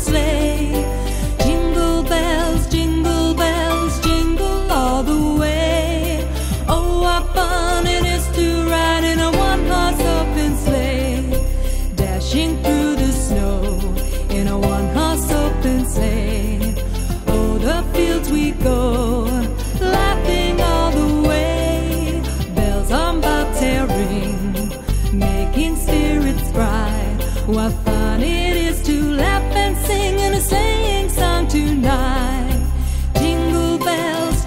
sleigh. Jingle bells, jingle all the way. Oh, what fun it is to ride in a one-horse open sleigh, dashing through the snow in a one-horse open sleigh. Oh, the fields we go, laughing all the way. Bells on bobtail ring, making spirits bright. What fun it is to laugh and sing in a sleighing song tonight. Jingle bells,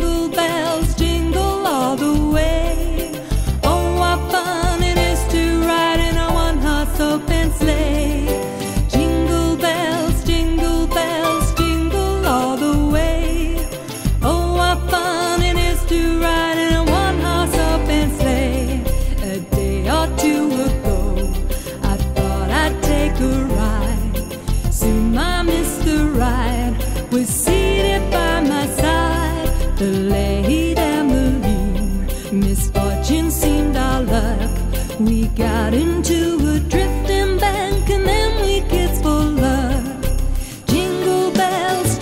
jingle all the way. Oh, what fun it is to ride in a one-horse open sleigh. Jingle bells, jingle all the way. Oh, what fun it is to ride in a one-horse open sleigh. A day or two ago, I thought I'd take a ride. Soon I missed the ride, was seated by my side. The late Emmeline, misfortune seemed our luck. We got into a drifting bank and then we kissed for luck. Jingle bells,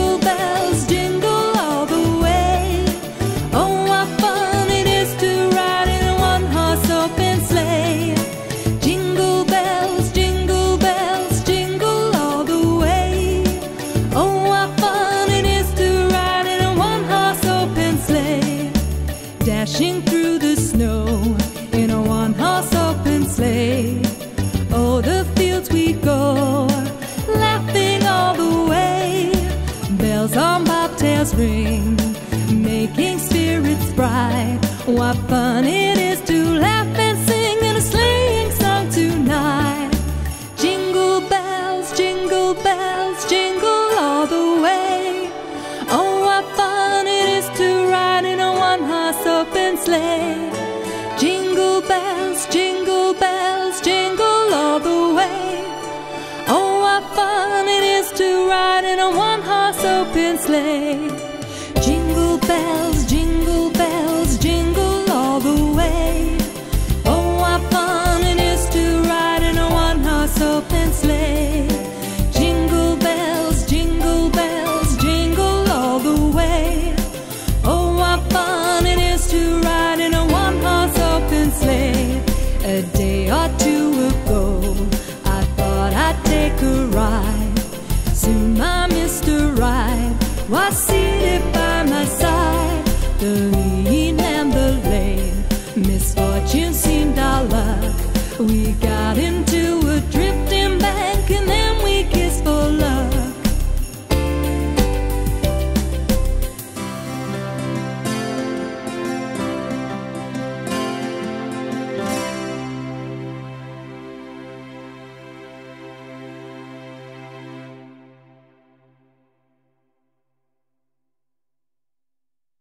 jingle all the way. Oh, what fun it is to ride in a one-horse open sleigh. Jingle bells, jingle all the way. Oh, what fun it is to ride in a one-horse open sleigh, dashing through the snow in a one-horse open sleigh. Oh, the fields we go, laughing all the way. Bells on bobtails ring, making spirits bright. What fun it is to laugh and sing in a sleighing song tonight. Jingle bells, jingle all the way. Oh, what fun it is to ride in a one-horse open sleigh. Jingle bells, jingle all the way. Oh, what fun it is to ride in a one-horse open sleigh. Jingle bells, jingle all the way. Oh, what fun it is to ride in a one-horse open sleigh. Jingle bells, jingle all the way. Oh, what fun it is to ride in a one-horse open sleigh. A day or two ago, I thought I'd take a ride. Soon I missed a ride, was seated by my side. The